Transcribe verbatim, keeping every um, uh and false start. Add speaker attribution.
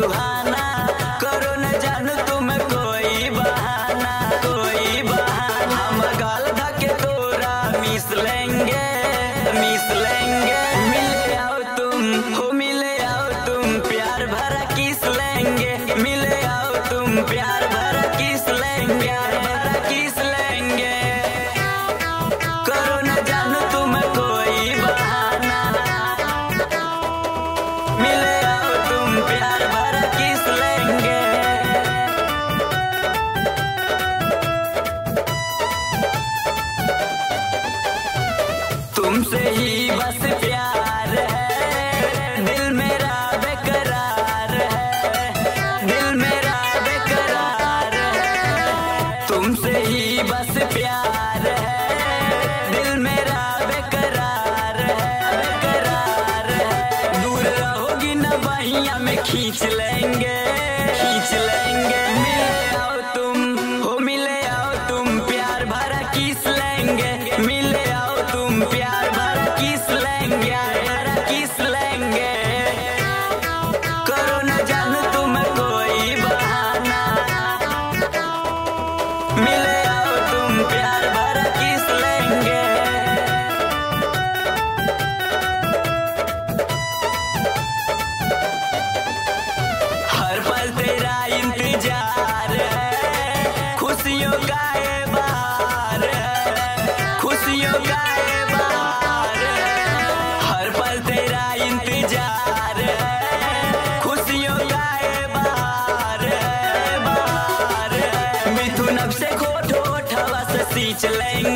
Speaker 1: सुहाना, करो न जानू तुम कोई बहाना, कोई बहाना। हम गाल धके तोरा मिस लेंगे, मिस लेंगे। मिले आओ तुम, हो मिले आओ तुम, प्यार भरा किस लेंगे। मिले आओ तुम, प्यार भरा किस लेंगे, प्यार भरा किस लेंगे। करो न जानू तुम कोई बहाना, मिले आओ तुम, प्यार भरा किस लेंगे। तुमसे ही बस प्यार है, दिल मेरा बेकरार है, दिल मेरा बेकरार है। तुमसे ही बस प्यार है, दिल मेरा बेकरार है, बेकरार है। दूर रहोगी न बहिया में खींच लेंगे, खींच लेंगे। मिले आओ तुम, हो मिले आओ तुम, प्यार भरा किस लेंगे। मिले आओ तुम, प्यार भरा किस लेंगे, प्यार भरा किस लेंगे। करो न जानू तुम कोई बहाना, मिले आओ तुम, प्यार भरा किस लेंगे। हर पल तेरा इंतजार है, खुशियों का ये बहार है, खुशियों का ये बहार है। हर पल तेरा इंतजार है, खुशियों का ये बहार है, बहार है। मिथुन अब से खोट होठ हवा से सींच लेंगे।